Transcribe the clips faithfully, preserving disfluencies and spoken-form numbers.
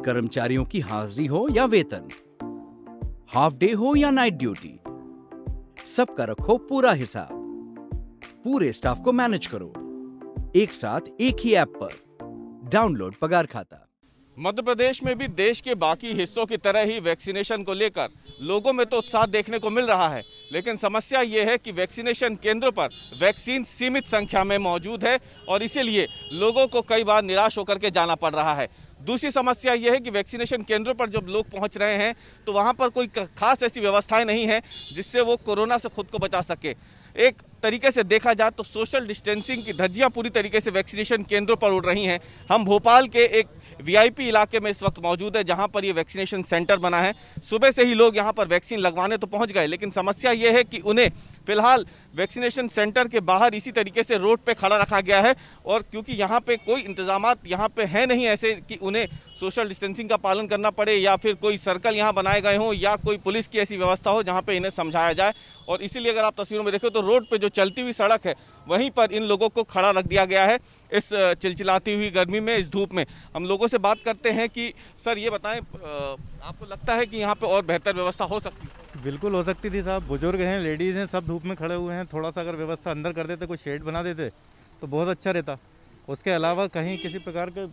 कर्मचारियों की हाजिरी हो या वेतन, हाफ डे हो या नाइट ड्यूटी, सबका रखो पूरा हिसाब। पूरे स्टाफ को मैनेज करो एक साथ एक ही ऐप पर। डाउनलोड पगार खाता। मध्य प्रदेश में भी देश के बाकी हिस्सों की तरह ही वैक्सीनेशन को लेकर लोगों में तो उत्साह देखने को मिल रहा है, लेकिन समस्या ये है कि वैक्सीनेशन केंद्रों पर वैक्सीन सीमित संख्या में मौजूद है और इसीलिए लोगों को कई बार निराश होकर के जाना पड़ रहा है। दूसरी समस्या ये है कि वैक्सीनेशन केंद्रों पर जब लोग पहुंच रहे हैं तो वहां पर कोई खास ऐसी व्यवस्थाएं नहीं है जिससे वो कोरोना से खुद को बचा सके। एक तरीके से देखा जाए तो सोशल डिस्टेंसिंग की धज्जियां पूरी तरीके से वैक्सीनेशन केंद्रों पर उड़ रही हैं। हम भोपाल के एक वीआईपी इलाके में इस वक्त मौजूद है जहां पर ये वैक्सीनेशन सेंटर बना है। सुबह से ही लोग यहां पर वैक्सीन लगवाने तो पहुंच गए, लेकिन समस्या ये है कि उन्हें फिलहाल वैक्सीनेशन सेंटर के बाहर इसी तरीके से रोड पे खड़ा रखा गया है और क्योंकि यहाँ पे कोई इंतजामात यहाँ पे है नहीं ऐसे कि उन्हें सोशल डिस्टेंसिंग का पालन करना पड़े या फिर कोई सर्कल यहाँ बनाए गए हों या कोई पुलिस की ऐसी व्यवस्था हो जहाँ पे इन्हें समझाया जाए। और इसीलिए अगर आप तस्वीरों में देखो तो रोड पे जो चलती हुई सड़क है वहीं पर इन लोगों को खड़ा रख दिया गया है इस चिलचिलाती हुई गर्मी में, इस धूप में। हम लोगों से बात करते हैं कि सर ये बताएं, आपको लगता है कि यहाँ पे और बेहतर व्यवस्था हो सकती है? बिल्कुल हो सकती थी साहब, बुजुर्ग हैं, लेडीज़ हैं, सब धूप में खड़े हुए हैं। थोड़ा सा अगर व्यवस्था अंदर कर देते, कोई शेड बना देते तो बहुत अच्छा रहता। उसके अलावा कहीं किसी प्रकार के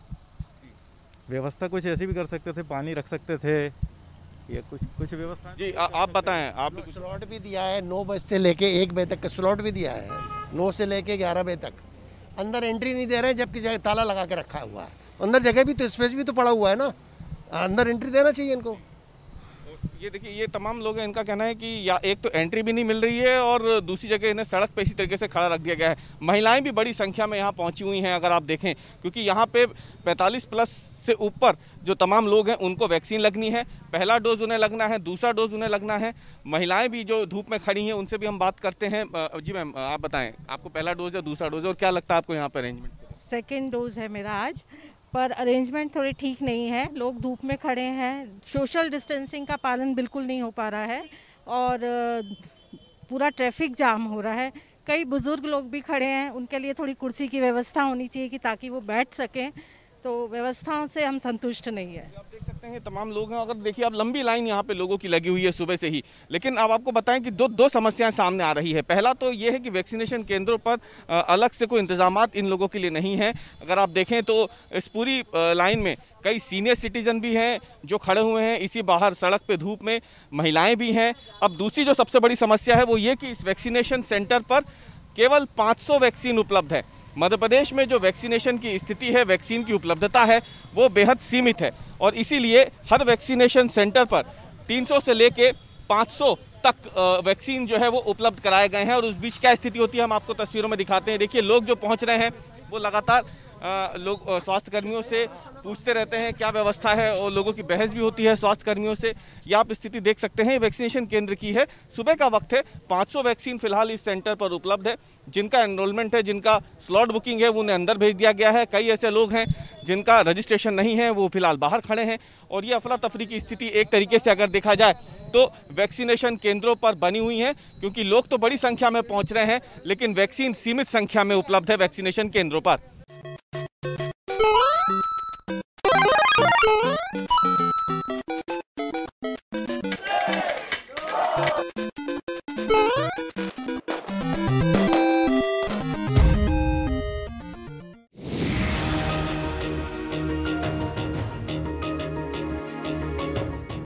व्यवस्था कुछ ऐसी भी कर सकते थे, पानी रख सकते थे या कुछ कुछ व्यवस्था। जी आ, आप बताएं। आप स्लॉट भी दिया है, नौ बजे से लेके एक बजे तक का स्लॉट भी दिया है, नौ से लेके ग्यारह बजे तक। अंदर एंट्री नहीं दे रहे हैं जबकि ताला लगा के रखा हुआ है। अंदर जगह भी तो स्पेस भी तो पड़ा हुआ है ना, अंदर एंट्री देना चाहिए इनको। ये देखिए, ये तमाम लोग हैं, इनका कहना है कि या एक तो एंट्री भी नहीं मिल रही है और दूसरी जगह इन्हें सड़क पे इसी तरीके से खड़ा रख दिया गया है। महिलाएं भी बड़ी संख्या में यहाँ पहुंची हुई हैं अगर आप देखें, क्योंकि यहाँ पे पैंतालीस प्लस से ऊपर जो तमाम लोग हैं उनको वैक्सीन लगनी है। पहला डोज उन्हें लगना है, दूसरा डोज उन्हें लगना है। महिलाएं भी जो धूप में खड़ी हैं उनसे भी हम बात करते हैं। जी मैम, आप बताएं, आपको पहला डोज या दूसरा डोज और क्या लगता है आपको यहाँ पे अरेंजमेंट? सेकेंड डोज है मेरा आज, पर अरेंजमेंट थोड़ी ठीक नहीं है। लोग धूप में खड़े हैं, सोशल डिस्टेंसिंग का पालन बिल्कुल नहीं हो पा रहा है और पूरा ट्रैफिक जाम हो रहा है। कई बुजुर्ग लोग भी खड़े हैं, उनके लिए थोड़ी कुर्सी की व्यवस्था होनी चाहिए कि ताकि वो बैठ सकें। तो व्यवस्थाओं से हम संतुष्ट नहीं है। आप देख सकते हैं तमाम लोग हैं, अगर देखिए आप लंबी लाइन यहाँ पे लोगों की लगी हुई है सुबह से ही। लेकिन अब आपको बताएं कि दो दो समस्याएं सामने आ रही है। पहला तो ये है कि वैक्सीनेशन केंद्रों पर अलग से कोई इंतजामात इन लोगों के लिए नहीं है। अगर आप देखें तो इस पूरी लाइन में कई सीनियर सिटीजन भी हैं जो खड़े हुए हैं इसी बाहर सड़क पे धूप में, महिलाएं भी हैं। अब दूसरी जो सबसे बड़ी समस्या है वो ये कि इस वैक्सीनेशन सेंटर पर केवल पाँच सौ वैक्सीन उपलब्ध है। मध्य प्रदेश में जो वैक्सीनेशन की स्थिति है, वैक्सीन की उपलब्धता है वो बेहद सीमित है और इसीलिए हर वैक्सीनेशन सेंटर पर तीन सौ से लेके पाँच सौ तक वैक्सीन जो है वो उपलब्ध कराए गए हैं। और उस बीच क्या स्थिति होती है हम आपको तस्वीरों में दिखाते हैं। देखिए, लोग जो पहुंच रहे हैं वो लगातार लोग स्वास्थ्य कर्मियों से पूछते रहते हैं क्या व्यवस्था है और लोगों की बहस भी होती है स्वास्थ्य कर्मियों से। ये आप स्थिति देख सकते हैं, वैक्सीनेशन केंद्र की है। सुबह का वक्त है, पाँच सौ वैक्सीन फिलहाल इस सेंटर पर उपलब्ध है। जिनका एनरोलमेंट है, जिनका स्लॉट बुकिंग है, वो उन्हें अंदर भेज दिया गया है। कई ऐसे लोग हैं जिनका रजिस्ट्रेशन नहीं है, वो फिलहाल बाहर खड़े हैं। और ये अफरा तफरी की स्थिति एक तरीके से अगर देखा जाए तो वैक्सीनेशन केंद्रों पर बनी हुई है, क्योंकि लोग तो बड़ी संख्या में पहुंच रहे हैं लेकिन वैक्सीन सीमित संख्या में उपलब्ध है वैक्सीनेशन केंद्रों पर।